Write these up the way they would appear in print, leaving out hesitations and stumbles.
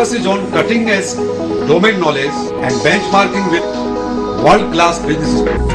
focus is on cutting edge domain knowledge and benchmarking with world-class businesses.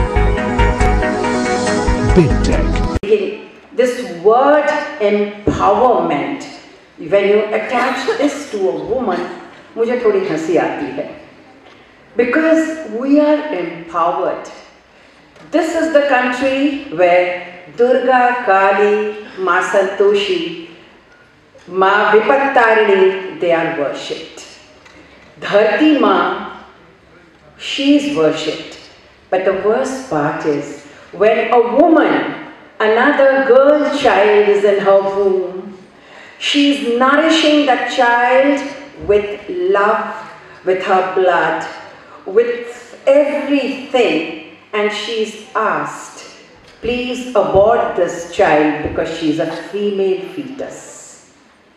Big Tech. This word empowerment, when you attach this to a woman, मुझे थोड़ी हंसी आती है. Because we are empowered. This is the country where Durga, Kali, Ma Santoshi, Ma Vipattarani, they are worshipped. Dharti Ma, she is worshipped. But the worst part is, when a woman, another girl child is in her womb, she is nourishing that child with love, with her blood, with everything, and she's asked, please abort this child because she's a female fetus.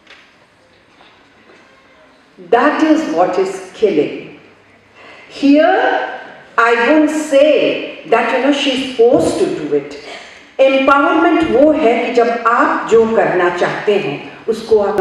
That is what is killing. Here, I won't say that she's forced to do it. Empowerment वो है कि जब आप जो करना चाहते हैं उसको आप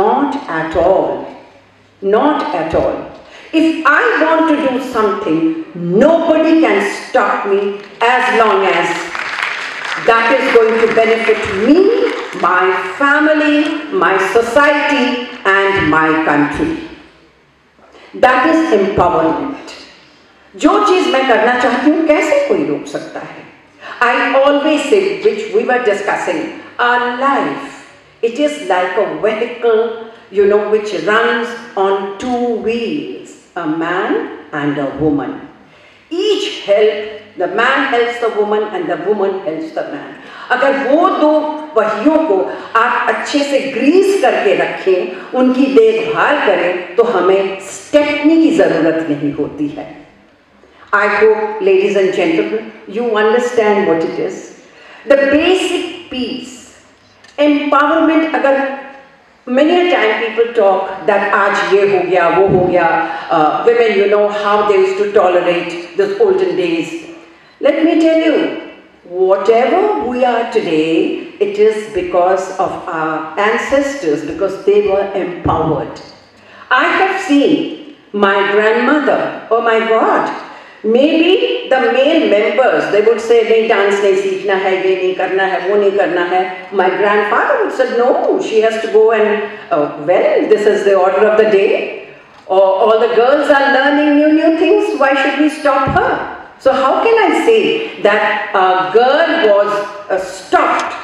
not at all. If I want to do something, nobody can stop me as long as that is going to benefit me, my family, my society, and my country. That is empowerment. जो चीज मैं करना चाहती हूँ कैसे कोई रोक सकता है? I always say, which we were discussing, our life, it is like a vehicle, which runs on two wheels, a man and a woman. Each the man helps the woman and the woman helps the man. अगर वो दो पहियों को आप अच्छे से Greece करके रखें, उनकी देखभाल करें, तो हमें स्टेपनी की जरूरत नहीं होती है. I hope, ladies and gentlemen, you understand what it is. The basic piece, empowerment. Agar many a time people talk that aaj ye ho gaya, wo ho gaya, women, how they used to tolerate those olden days. Let me tell you, whatever we are today, it is because of our ancestors, because they were empowered. I have seen my grandmother, oh my God, maybe the male members, they would say, nahi dance nahi seekhna hai, ye nahi karna hai, wo nahi karna hai. My grandfather would say, no, she has to go and, well, this is the order of the day. Or all the girls are learning new things, why should we stop her? So how can I say that a girl was stopped,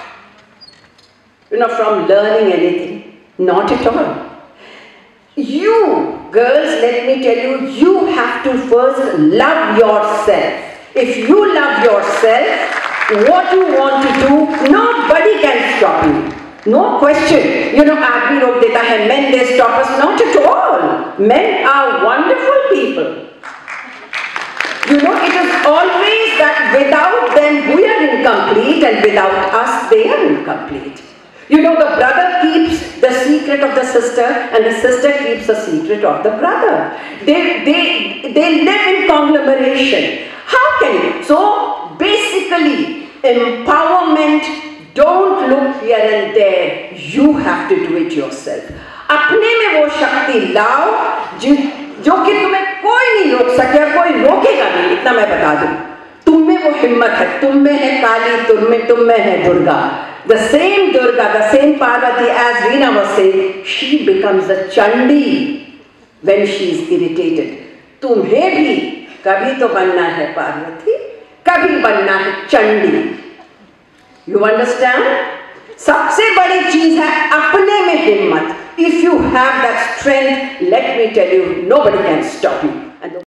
from learning anything? Not at all. You girls, let me tell you, you have to first love yourself. If you love yourself, what you want to do, nobody can stop you. No question. Aadmi rok deta hai, men they stop us. Not at all. Men are wonderful people. It is always that without them we are incomplete, and without us they are incomplete. The brother keeps the secret of the sister, and the sister keeps the secret of the brother. They live in conglomeration. How can you? So basically, empowerment, don't look here and there. You have to do it yourself. अपने में वो शक्ति लाओ जो कि तुम्हें कोई नहीं रोक सके, कोई रोकेगा नहीं, इतना मैं बता दूं. तुम में वो हिम्मत है, तुम में है काली, तुम में है Durga. The same Durga, the same Parvati, as Veena was saying, she becomes a Chandi when she is irritated. तुम्हें भी कभी तो बनना है पार्वती, कभी बनना है चंडी. You understand? सबसे बड़ी चीज है अपने में हिम्मत. If you have that strength, let me tell you, nobody can stop you.